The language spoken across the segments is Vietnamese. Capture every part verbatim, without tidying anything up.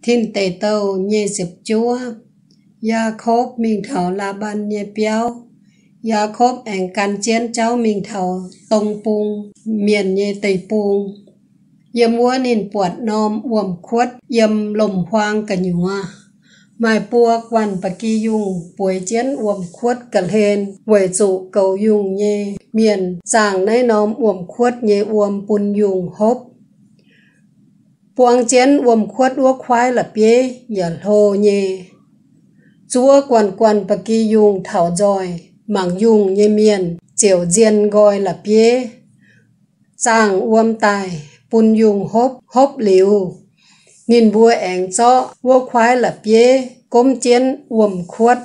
Thiên tề tâu nhê dịp chúa. Gia-khốp mình thảo là ban nhê béo. Gia-khốp ảnh can chiến cháu mình thảo tông bùng miền nhê tây bùng. Yếm mua nên bọt nôm uổng khuất yếm lồng hoang cả nhúa. Mai bua quan bà kỳ dùng buổi chiến uổng khuất cả hên. Quầy dụ cầu dùng nhê miền giảng nấy nôm uổng khuất nhê uổng bùn dùng hốp. Buông chiến uổng khuất ua khoái là bế yả hô nhê. Chúa quan quan bà kỳ dùng thảo dòi mảng dùng nhê miền chiều diên gọi là bế. Giảng uổng tài bùn dùng hốp hốp liu. Nhìn bùa ảnh cho ua khoái là bế cốm chiến uổng khuất.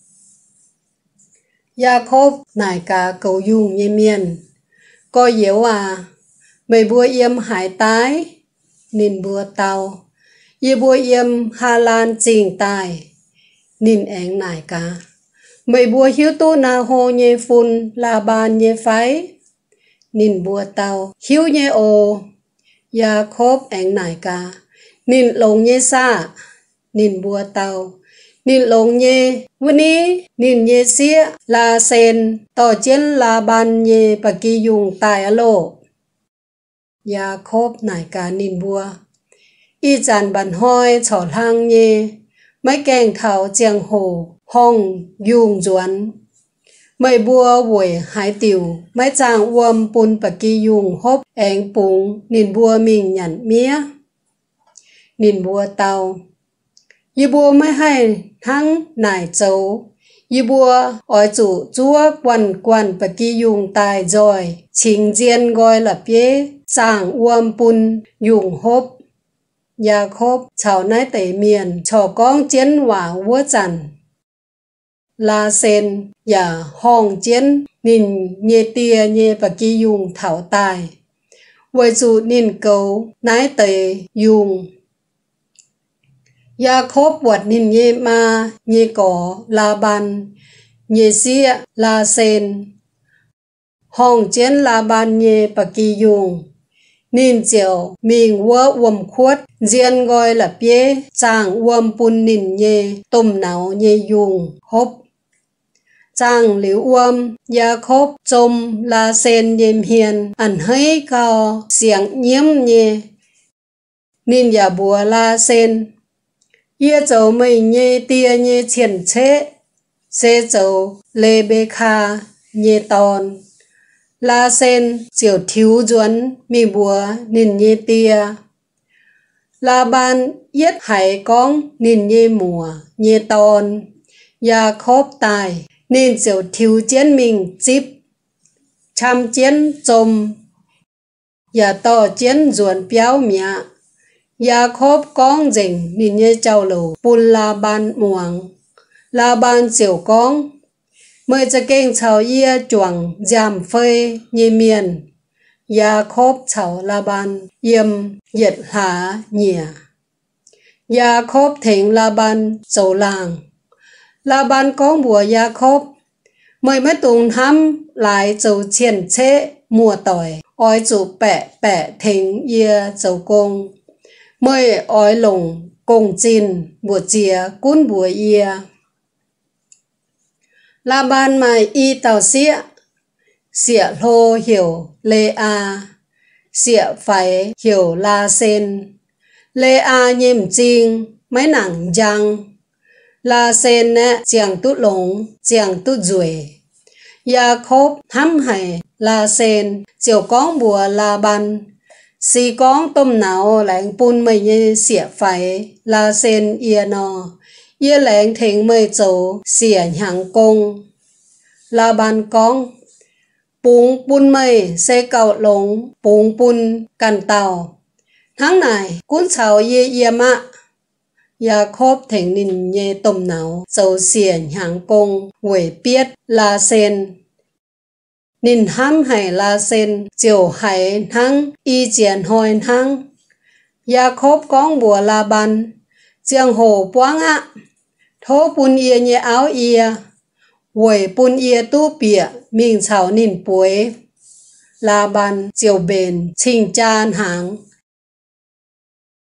Gia-khốp nải cả cầu dùng nhê miền. Có yếu à, mày bùa yếm hải tái. Nên bùa tàu, y bùa yếm Hà Lan trình tài, nên ảnh nải cả. Mày bùa hiếu tố na hồ nhê phun là bàn nhê phái, nên bùa tàu, hiếu nhê ồ, Gia-khốp ảnh nải cả. Nên lồng nhê xa, nên bùa tàu, nên lồng nhê vân ý, nên nhê xía là sen, tỏ chiến là bàn nhê bà kỳ dùng tài lộ. Gia-khốp nải cả nín bùa. Y chàn bàn hoi chỏ thang nhê. Mấy kèng thảo chiang hồ hong dùng duan. Mấy bùa buổi hái tiểu. Mấy chàng uom bùn bà kỳ dùng hốp ảnh bùng. Nín bùa mình nhắn mía. Nín bùa tàu. Y bùa mấy hay thăng nải châu. Y bùa ỏi chủ chúa quan quan bà kỳ dùng tài rồi. Chính diên gọi là bế. Chàng uom bùn dùng hốp. Gia-khốp chào nái tẩy miền cho con chiến hỏa vua chằn. La sen và hong chiến nhìn nhê tia nhê bà kỳ dùng thảo tài. Với dù nhìn cầu nái tẩy dùng. Gia-khốp vọt nhìn nhê ma nhê cỏ la ban nhê xía la sen. Hong chiến la ban nhê bà kỳ dùng. Nín chiều mình vua uổng khuất diên gọi là bế chàng uổng bùn nín nhê tôm náo nhê dùng hốp. Chàng liu uổng Gia-khốp trông là sen nhêm hiền ảnh hơi cao xiềng nhiễm nhê. Nín giả bùa la sen. Yê châu mây nhê tia nhê triển chế. Xê châu lê bê kha nhê tòn. La sen chiều thiếu duẩn mi bùa nín nhê tia. La ban yết hải con nín nhê mùa nhê tòn. Gia-khốp tài nín chiều thiếu chiến mình chíp. Chăm chiến trông. Yà tỏ chiến duẩn béo mẹ. Gia-khốp con dình nín nhê châu lầu bùn la ban muang. La ban chiều con. Mới cho kênh cháu yê chuồng giảm phơi nhê miền. Gia-khốp cháu la ban yếm yết há nhìa. Gia-khốp thỉnh la ban châu làng. La ban con bùa Gia-khốp. Mới mới tùng hăm lại châu triển chế mùa tỏi. Ôi chủ bẹ bẹ thỉnh yê châu công. Mới ôi lồng công chinh bùa chìa cún bùa yê. La ban mai y tàu xịa. Xịa lô hiểu lê a. Xịa phải hiểu la sen. Lê a nhìm chinh mấy nặng răng. La sen nè chiang tút lống chiang tút rùi. Gia-khốp hăm hải la sen chiều con bùa la ban. Xì con tôm nào lãnh bùn mây như xịa phải la sen yê nò. Yê lãnh thỉnh mây châu xỉa nhàng công. La ban con. Bùng bùn mây xe cầu lống bùng bùn cằn tàu. Tháng này cún cháu yê yê mạ. Gia-khốp thỉnh nín nhê tôm nào châu xỉa nhàng công. Quể biết la sen. Nín hăm hải la sen chiều hải thăng y chiến hồi thăng. Gia-khốp con bùa la ban. Chiang hồ boang ạ. Thô bùn yê nhê áo yê. Quầy bùn yê tu bịa mình cháu nín bùi. La ban chiều bền trình chan háng.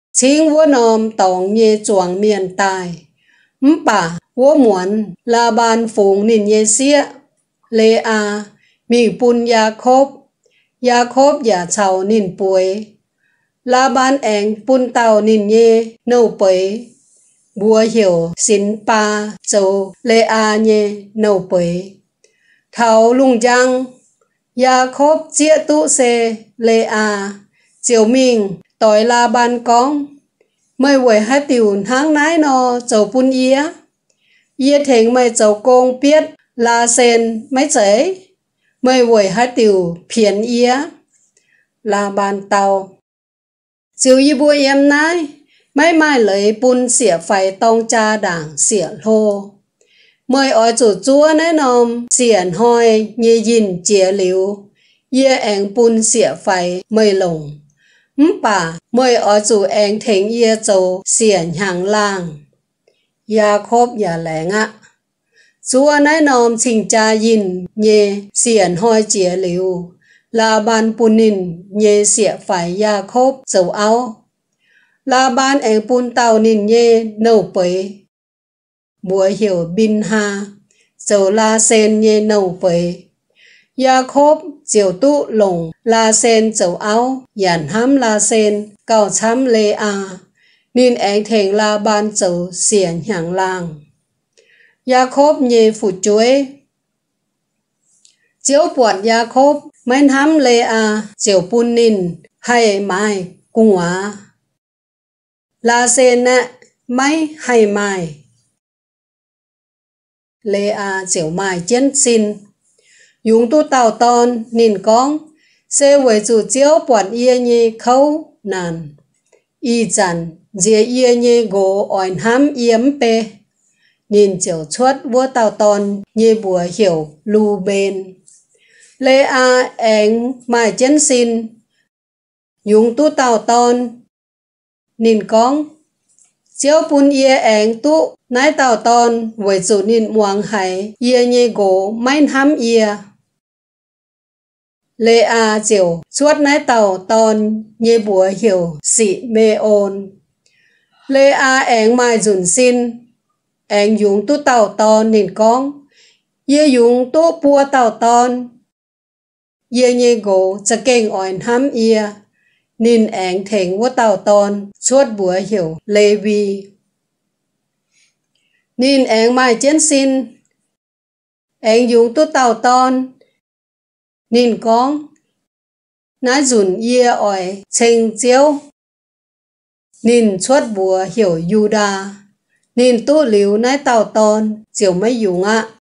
Chính vua nòm tòng nhê chuang miền tài. Mpa vua muốn là bàn phùng nín nhê xía. Lê a mi bùn Jacob. Jacob ya chào nín bùi. Là bàn eng bùn tàu nín nhê nâu bùi. Bùa hiểu xin pa châu Lê a nhê nâu bùi. Thảo lung giang. Jacob chia tu xe Lê a. Chiều mình tối là bàn con. Mới quay hai tiểu tháng nái nó châu bún ia. Ia thỉnh mày châu công biết là sen mấy chế. Mới quay hai tiểu phiền ia. Là bàn tàu. Chiều y bùa em nái. Mấy mai lấy bún xỉa phải tông cha đảng xỉa lô. Mới ỏi chủ chúa nấy nòm xiển hoi nhê dìn chìa liu. Ia ảnh bún xỉa phải mây lồng. Mpa mới ở chủ anh thỉnh ia châu xiển hàng lang. Jacob ya lẽ ngạ. Chúa nấy nòm trình cha yin nhê xiển hoi chìa liu. Là bàn bùn nín nhê xỉa phải Jacob châu áo. Là bàn anh bùn tàu nín nhê nâu bấy. Bùa hiểu bin ha. Châu la sen nhê nâu bấy. Jacob chiều tụ lồng la sen châu áo dàn hám la sen cao chám Lê a nên anh thành la ban châu xiển hàng lang. Jacob nhê phụ chuối. Chiếu buộc Jacob mấy hám Lê a chiều bún nín hay mai cung á. La sen nè mấy hay mai. Lê a chiều mai chén xin. Dùng tu tàu tôn nín con. Sẽ với chủ chiếu bọn ia nhê khâu nàn. Y chẳng dìa ia nhê gỗ oइन hám yếm bê. Nín chiều chuốt vua tàu tôn nhê bùa hiểu lưu bên. Lê a anh mai chân xin. Dùng tu tàu tôn nín con. Chiếu bún ia anh tu nái tàu tôn với chủ nín muang hay ia nhê gỗ main hám ia. Lê a chiều chuốt nái tàu tôn nhê bùa hiểu sĩ mê ôn. Lê a anh mai dùn xin. Anh dùng tu tàu tôn nín con. Ia dùng tu bùa tàu tôn. Ia nhê gỗ cha kênh oइन hám ia. Nín anh thỉnh vua tàu tôn chuốt bùa hiểu Lê vi. Nín anh mai chén xin. Anh dùng tu tàu tôn. Nín con. Nái dùn ia ỏi chênh chiếu. Nín chuốt bùa hiểu Yuda. Nín tu liu nái tàu tôn chiều mấy dùng ạ.